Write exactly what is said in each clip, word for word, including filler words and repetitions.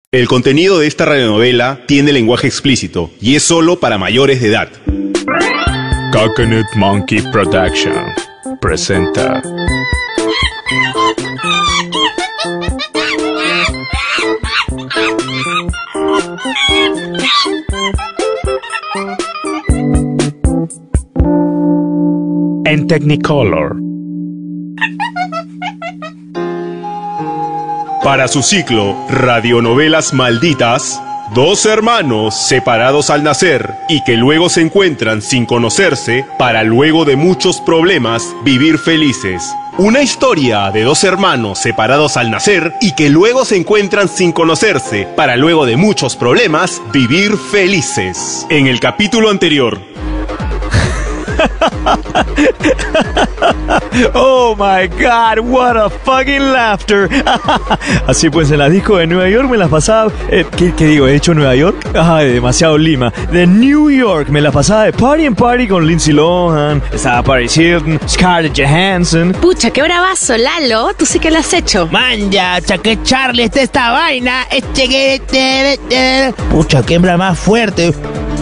El contenido de esta radionovela tiene lenguaje explícito y es solo para mayores de edad. Coconut Monkey Production presenta en Technicolor. Para su ciclo Radionovelas Malditas, dos hermanos separados al nacer y que luego se encuentran sin conocerse para luego de muchos problemas vivir felices. Una historia de dos hermanos separados al nacer y que luego se encuentran sin conocerse para luego de muchos problemas vivir felices. En el capítulo anterior... Oh my god, what a fucking laughter. Así pues, en la disco de Nueva York me las pasaba eh, ¿qué, ¿Qué digo? ¿He hecho Nueva York? Ajá, de demasiado Lima. De New York me la pasaba de party en party con Lindsay Lohan. Estaba Paris Hilton, Scarlett Johansson. Pucha, qué bravazo, Lalo. Tú sí que lo has hecho. Man, ya, que Charlie está esta vaina. Este que... Pucha, qué hembra más fuerte.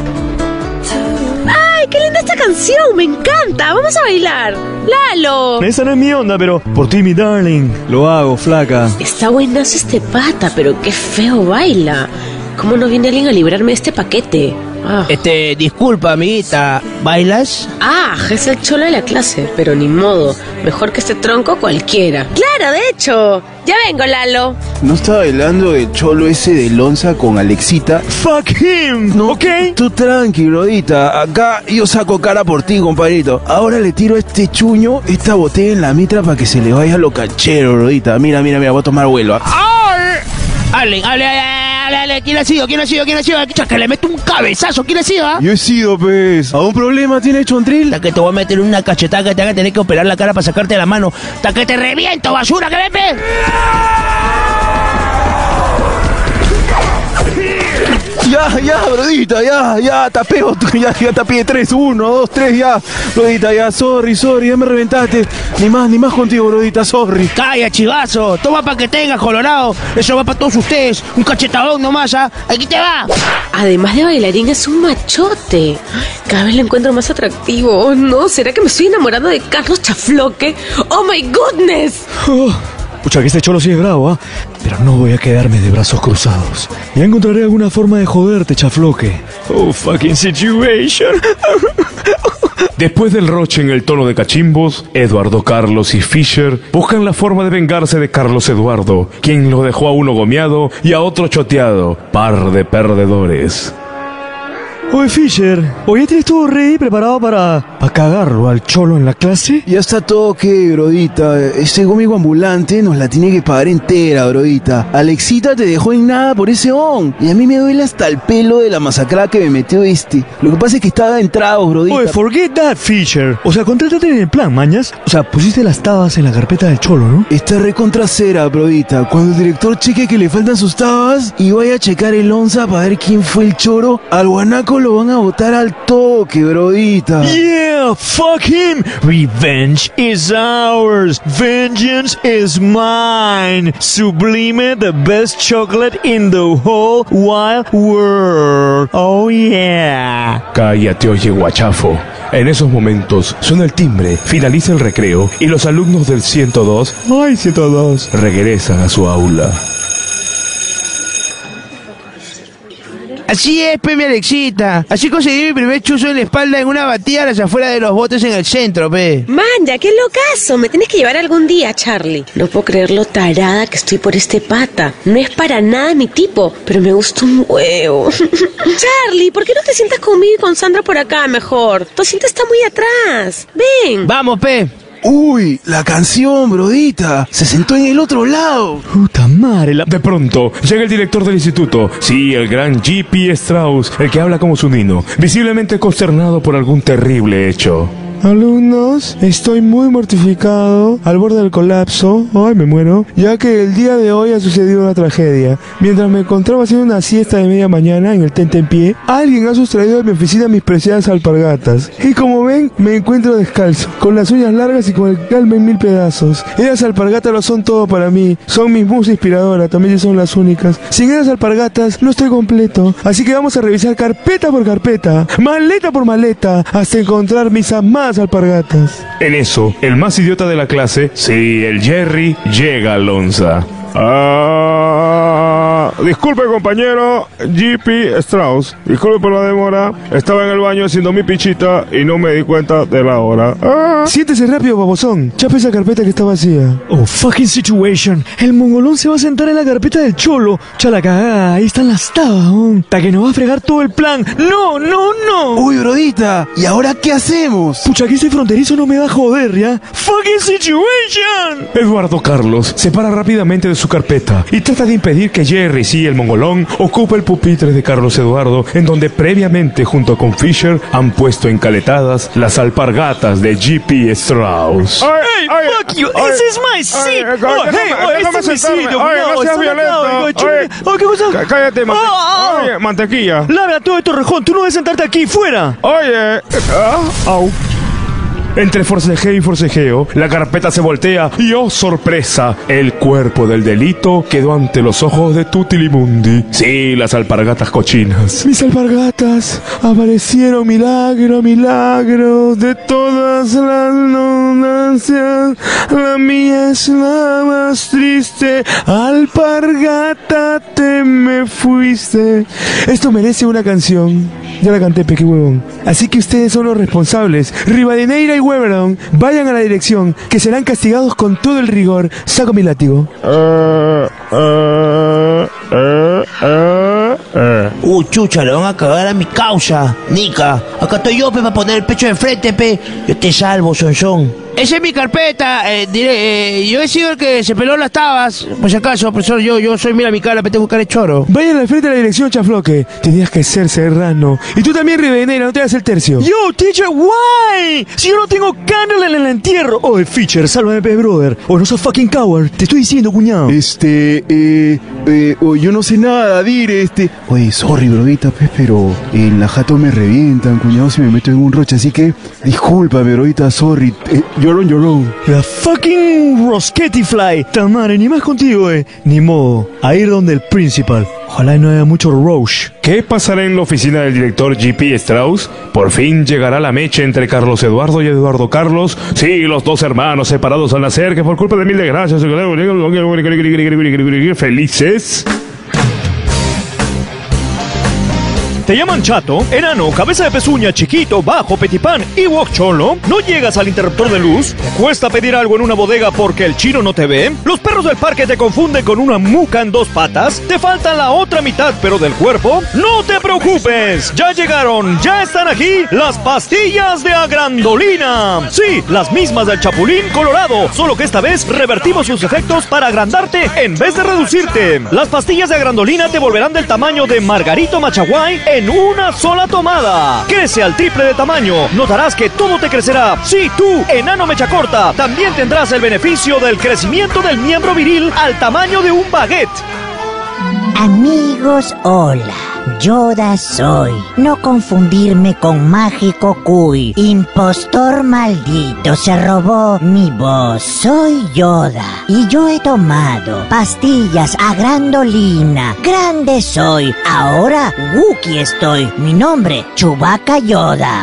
¡Ay, qué linda esta canción! ¡Me encanta! ¡Vamos a bailar! ¡Lalo! Esa no es mi onda, pero por ti, mi darling, lo hago, flaca. Está buenazo este pata, pero qué feo baila. ¿Cómo no viene alguien a librarme de este paquete? Ah. Este, disculpa, amiguita, ¿bailas? Ah, es el cholo de la clase, pero ni modo. Mejor que este tronco cualquiera. ¡Claro, de hecho! Ya vengo, Lalo. ¿No está bailando el cholo ese de Lonza con Alexita? ¡Fuck him! No, ¿ok? Tú tranqui, brodita. Acá yo saco cara por ti, compadrito. Ahora le tiro a este chuño esta botella en la mitra para que se le vaya lo canchero, brodita. Mira, mira, mira, voy a tomar vuelo. ¿eh? ¡Ay! Ale, ale, ale, ale, ale, ¿quién ha sido? ¿Quién ha sido? ¿Quién ha sido? Chucha, que le meto un cabezazo. ¿Quién ha sido? ¿Ah? Yo he sido, pues. ¿Algún problema tiene Chontril? Ta que te voy a meter una cachetada que te haga tener que operar la cara para sacarte la mano. Ta que te reviento, basura, que ven, ven. Ya, ya, brodita, ya, ya, tapeo, ya, ya tapé tres, uno, dos, tres, ya, brodita, ya, sorry, sorry, ya me reventaste, ni más, ni más contigo, brodita, sorry. Calla, chivazo, toma para que tengas, colorado, eso va para todos ustedes, un cachetadón nomás, ¿ah? Aquí te va. Además de bailarín, es un machote. Cada vez lo encuentro más atractivo. Oh, no, ¿será que me estoy enamorando de Carlos Chafloque? ¡Oh, my goodness! Oh. Pucha, que este cholo sí es bravo, ¿ah? ¿eh? Pero no voy a quedarme de brazos cruzados. Ya encontraré alguna forma de joderte, chafloque. Oh, fucking situation. Después del roche en el tono de cachimbos, Eduardo Carlos y Fisher buscan la forma de vengarse de Carlos Eduardo, quien lo dejó a uno gomeado y a otro choteado. Par de perdedores. Oye, Fisher, ¿hoy tienes todo ready preparado para, para cagarlo al cholo en la clase? Ya está todo que, brodita. Ese gómico ambulante nos la tiene que pagar entera, brodita. Alexita te dejó en nada por ese on. Y a mí me duele hasta el pelo de la masacrada que me metió este. Lo que pasa es que estaba en tragos, brodita. Oye, forget that, Fisher. O sea, contrátate en el plan, mañas. O sea, pusiste las tabas en la carpeta del cholo, ¿no? Está recontra cera, brodita. Cuando el director cheque que le faltan sus tabas y vaya a checar el onza para ver quién fue el choro, al guanaco lo van a botar al toque, brodita. Yeah, fuck him. Revenge is ours. Vengeance is mine. Sublime, the best chocolate in the whole wide world. Oh yeah. Cállate, oye, guachafo. En esos momentos suena el timbre, finaliza el recreo y los alumnos del ciento dos, ay, ciento dos, regresan a su aula. Así es, pe, mi Alexita. Así conseguí mi primer chuzo en la espalda en una batida a las afueras de los botes en el centro, pe. Man, ya qué locazo. Me tienes que llevar algún día, Charlie. No puedo creer lo tarada que estoy por este pata. No es para nada mi tipo, pero me gusta un huevo. Charlie, ¿por qué no te sientas conmigo y con Sandra por acá mejor? Tu asiento está muy atrás. Ven. Vamos, pe. Uy, la canción, brodita. Se sentó en el otro lado. Puta madre, la... De pronto, llega el director del instituto. Sí, el gran G P Strauss, el que habla como su nino, visiblemente consternado por algún terrible hecho. Alumnos, estoy muy mortificado, al borde del colapso, ay me muero, ya que el día de hoy ha sucedido una tragedia. Mientras me encontraba haciendo una siesta de media mañana en el tentempié, alguien ha sustraído de mi oficina mis preciadas alpargatas. Y como ven, ven, me encuentro descalzo, con las uñas largas y con el calma en mil pedazos. Esas alpargatas lo son todo para mí. Son mis musas inspiradoras, también son las únicas. Sin esas alpargatas no estoy completo. Así que vamos a revisar carpeta por carpeta, maleta por maleta, hasta encontrar mis amadas alpargatas. En eso, el más idiota de la clase, sí, el Jerry, llega a Lonza. Ah, disculpe, compañero G P Strauss. Disculpe por la demora. Estaba en el baño haciendo mi pichita y no me di cuenta de la hora. Ah. Siéntese rápido, babosón. Chape esa carpeta que está vacía. Oh, fucking situation. El mongolón se va a sentar en la carpeta del cholo. Chala cagada, ahí están las tabas, hasta que nos va a fregar todo el plan. No, no, no. Uy, brodita, ¿y ahora qué hacemos? Pucha, que ese fronterizo no me va a joder, ¿ya? Fucking situation. Eduardo Carlos se para rápidamente de su carpeta y trata de impedir que Jerry, sí, el mongolón, ocupe el pupitre de Carlos Eduardo, en donde previamente, junto con Fisher, han puesto encaletadas las alpargatas de G P Strauss. Ay, Hey, ay, fuck you, ay, this is my seat. ay, Oh, déjame- hey, oh, déjame este es mi sentarme. sitio. Ay, no seas está violento. acá, oiga, chulo. Ay. Oh, ¿qué cosa? Cá- Cállate, mante- Ah, ah, Oye, mantequilla. Labra todo esto, rejón. Tú no debes sentarte aquí, fuera. Oye. Ah, au. Entre forcejeo y forcejeo, la carpeta se voltea y ¡oh, sorpresa! El cuerpo del delito quedó ante los ojos de Tutilimundi. Sí, las alpargatas cochinas. Mis alpargatas aparecieron, milagro, milagro de todas las nonancias. La mía es la más triste. Alpargata, te me fuiste. Esto merece una canción. Ya la canté, peque huevón. Así que ustedes son los responsables. Rivadeneira y Weberon, vayan a la dirección, que serán castigados con todo el rigor. Saco mi látigo. Eh, eh, eh, eh, eh. Uh, chucha, le van a cagar a mi causa. Nica, acá estoy yo, pe, para poner el pecho de frente, pe. Yo te salvo, sonson. Esa es mi carpeta, eh, diré, eh, yo he sido el que se peló las tabas. Por si acaso, profesor, yo, yo soy, mira mi cara, pe, tengo cara de choro. Vayan al frente de la dirección, chafloque. Tenías que ser serrano. Y tú también, Rivadeneira, no te hagas el tercio. Yo, teacher, why? Si yo no tengo candle en el entierro. Oh, Fisher, sálvame, pe, brother. Oh, no sos fucking coward. Te estoy diciendo, cuñado. Este, eh, eh, oh, yo no sé nada, dire, este. Oye, sorry, brodita, pues, pero en la jato me revientan, cuñado, si me meto en un roche, así que discúlpame, brodita, sorry. Eh, llorón, llorón. La fucking Rosketti Fly. Tamare, ni más contigo, eh. Ni modo. A ir donde el principal. Ojalá y no haya mucho Roche. ¿Qué pasará en la oficina del director G P Strauss? Por fin llegará la mecha entre Carlos Eduardo y Eduardo Carlos. Sí, los dos hermanos separados al nacer, que por culpa de mil desgracias felices. ¿Te llaman chato, enano, cabeza de pezuña, chiquito, bajo, petipán y wok cholo? ¿No llegas al interruptor de luz? ¿Te cuesta pedir algo en una bodega porque el chino no te ve? ¿Los perros del parque te confunden con una muca en dos patas? ¿Te falta la otra mitad pero del cuerpo? ¡No te preocupes! ¡Ya llegaron! ¡Ya están aquí! ¡Las pastillas de agrandolina! Sí, las mismas del Chapulín Colorado, solo que esta vez revertimos sus efectos para agrandarte en vez de reducirte. Las pastillas de agrandolina te volverán del tamaño de Margarito Machaguay en una sola tomada. Crece al triple de tamaño. Notarás que todo te crecerá. Sí, tú, enano mecha corta, también tendrás el beneficio del crecimiento del miembro viril al tamaño de un baguette. Amigos, hola. Yoda soy. No confundirme con Mágico Cuy. Impostor maldito, se robó mi voz. Soy Yoda y yo he tomado pastillas agrandolina. Grande soy. Ahora Wookie estoy. Mi nombre, Chewbacca Yoda.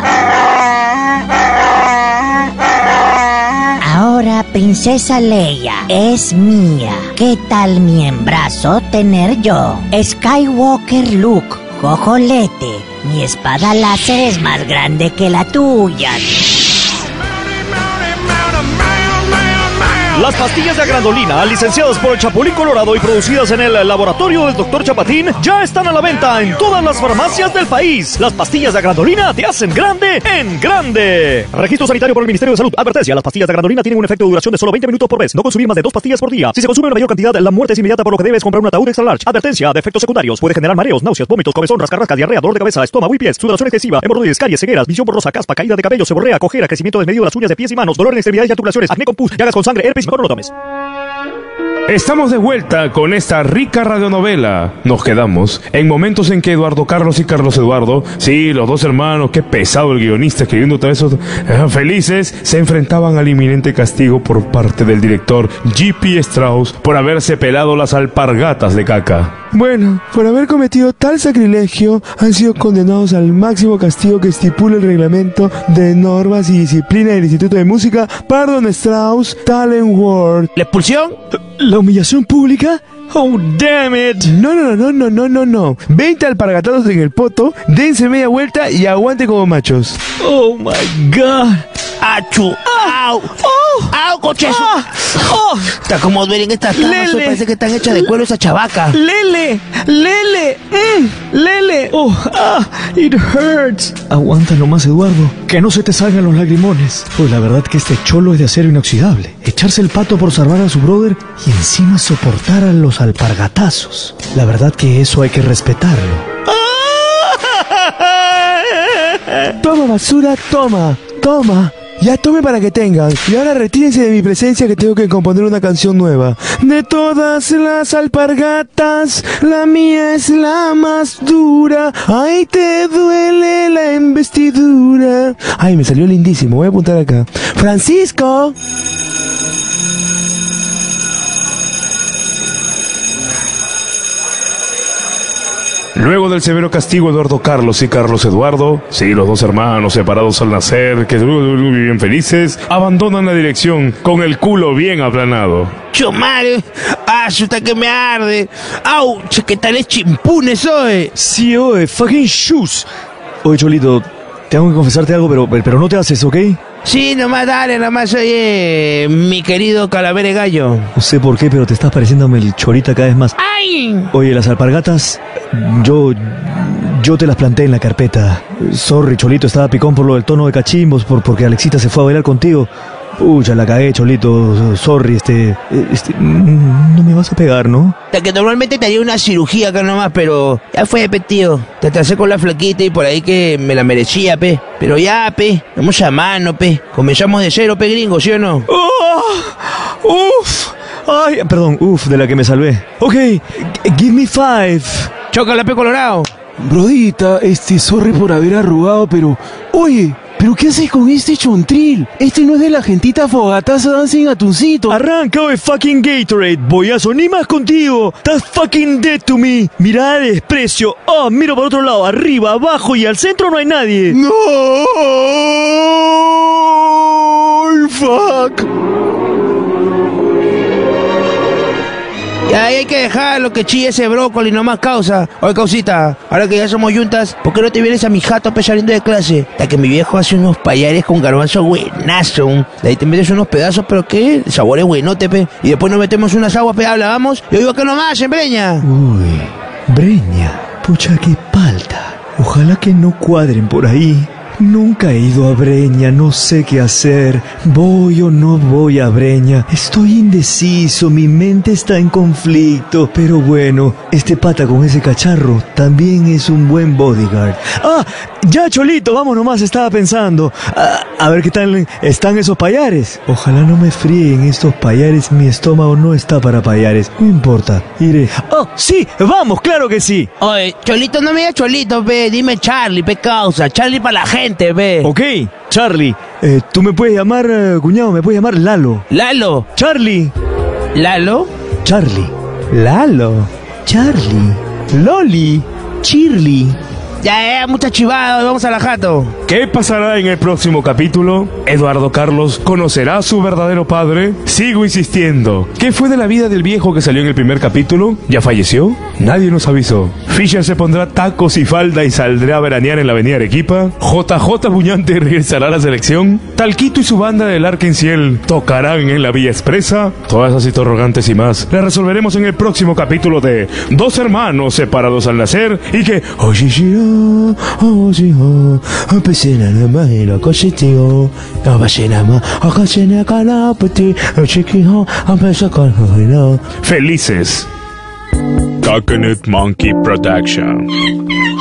Ahora Princesa Leia es mía. ¿Qué tal mi embrazo tener yo? Skywalker Luke, jojolete. Mi espada láser es más grande que la tuya. Las pastillas de agrandolina, licenciadas por el Chapulín Colorado y producidas en el laboratorio del doctor Chapatín, ya están a la venta en todas las farmacias del país. Las pastillas de agrandolina te hacen grande en grande. Registro sanitario por el Ministerio de Salud. Advertencia, las pastillas de agrandolina tienen un efecto de duración de solo veinte minutos por vez. No consumir más de dos pastillas por día. Si se consume una mayor cantidad, la muerte es inmediata, por lo que debes comprar un ataúd extra large. Advertencia, de efectos secundarios. Puede generar mareos, náuseas, vómitos, comezón, rascarrasca, diarrea, dolor de cabeza, estómago y pies, sudoración excesiva, hemorroides, caries, cegueras, visión borrosa, caspa, caída de cabello, seborrea, cojera, crecimiento desmedido de las uñas de pies y manos, dolor en extremidades y articulaciones, acné con pus, llagas con sangre, herpes. Mejor no lo tomes. Estamos de vuelta con esta rica radionovela. Nos quedamos en momentos en que Eduardo Carlos y Carlos Eduardo, sí, los dos hermanos, qué pesado el guionista escribiendo todo eso, eh, felices, se enfrentaban al inminente castigo por parte del director G P Strauss por haberse pelado las alpargatas de caca. Bueno, por haber cometido tal sacrilegio, han sido condenados al máximo castigo que estipula el reglamento de normas y disciplina del Instituto de Música Pardon Strauss Talent World. ¿La expulsión? ¿La humillación pública? Oh, damn it. No, no, no, no, no, no, no. veinte alpargatados en el poto, dense media vuelta y aguante como machos. Oh, my God. ¡Achu! ¡Au! Oh, ¡Au, coches! ah, oh, Está como duelen estas tamas, Lele. hoy parece que están hechas de cuero esa chavaca. Lele, Lele, mm, Lele. Oh, ah, it hurts. Aguanta nomás, Eduardo, que no se te salgan los lagrimones. Pues la verdad que este cholo es de acero inoxidable. Echarse el pato por salvar a su brother y encima soportar a los alpargatazos. La verdad que eso hay que respetarlo. Toma, basura, toma, toma. Ya tome para que tengan. Y ahora retírense de mi presencia que tengo que componer una canción nueva. De todas las alpargatas, la mía es la más dura. Ay, te duele la investidura. Ay, me salió lindísimo. Voy a apuntar acá. Francisco. Luego del severo castigo, Eduardo Carlos y Carlos Eduardo, sí, los dos hermanos separados al nacer, que bien felices, abandonan la dirección con el culo bien aplanado. ¡Chumare! ¡Ah, chuta que me arde! ¡Au! Che, ¿qué tal es chimpune soy? Sí, oye, fucking shoes. Oye, Cholito, tengo que confesarte algo, pero, pero no te haces, ¿ok? Sí, nomás dale, nomás oye, mi querido Calavere Gallo. No sé por qué, pero te estás pareciéndome el Chorita cada vez más. ¡Ay! Oye, las alpargatas, yo... yo te las planté en la carpeta. Sorry, Cholito, estaba picón por lo del tono de cachimbos, por, porque Alexita se fue a bailar contigo. Pucha, la cagué, Cholito, sorry, este... este no me vas a pegar, ¿no? Hasta que normalmente te haría una cirugía acá nomás, pero... ya fue, pe, tío. Te atrasé con la flaquita y por ahí que me la merecía, pe. Pero ya, pe, vamos a mano, pe. Comenzamos de cero, pe, gringo, ¿sí o no? Oh, ¡uf! Ay, perdón, uf, de la que me salvé. Ok, g- give me five. Chócala, pe, colorado. Brodita, este, sorry por haber arrugado, pero... Oye, ¿pero qué haces con este chontril? Este no es de la gentita fogataza Dancing Atuncito. Arranca, oye, fucking Gatorade, boyazo, ni más contigo. Estás fucking dead to me. Mirada de desprecio. Oh, miro para otro lado, arriba, abajo y al centro no hay nadie. ¡No! ¡Fuck! Ya ahí hay que dejarlo que chille ese brócoli, no más causa. Oye, causita, ahora que ya somos yuntas, ¿por qué no te vienes a mi jato pe saliendo de clase? Hasta que mi viejo hace unos payares con garbanzo buenazo. De ahí te metes unos pedazos, pero ¿qué? El sabor es buenote, pe. Y después nos metemos unas aguas, pe, habla, vamos. Yo digo que nomás, en Breña. Uy, Breña, pucha, qué palta. Ojalá que no cuadren por ahí. Nunca he ido a Breña, no sé qué hacer. ¿Voy o no voy a Breña? Estoy indeciso, mi mente está en conflicto. Pero bueno, este pata con ese cacharro también es un buen bodyguard. Ah, ya Cholito, vamos nomás, estaba pensando. Ah, a ver qué tal están esos payares. Ojalá no me fríen estos payares, mi estómago no está para payares. No importa, iré. Oh, sí, vamos, claro que sí. Oye, Cholito, no me digas Cholito, pe. Dime Charlie, pe, causa. Charlie para la gente, pe. Ok, Charlie, eh, tú me puedes llamar, eh, cuñado, me puedes llamar Lalo. Lalo. Charlie. Lalo. Charlie. Lalo. Charlie. Loli. Shirley. Ya, ya, mucha chivada, vamos a la jato. ¿Qué pasará en el próximo capítulo? ¿Eduardo Carlos conocerá a su verdadero padre? Sigo insistiendo. ¿Qué fue de la vida del viejo que salió en el primer capítulo? ¿Ya falleció? Nadie nos avisó. Fisher se pondrá tacos y falda y saldrá a veranear en la avenida Arequipa. J J Buñante regresará a la selección. Talquito y su banda del Arkenciel tocarán en la Villa Expresa. Todas esas interrogantes y más las resolveremos en el próximo capítulo de Dos hermanos separados al nacer y que... Felices. Coconut Monkey Production.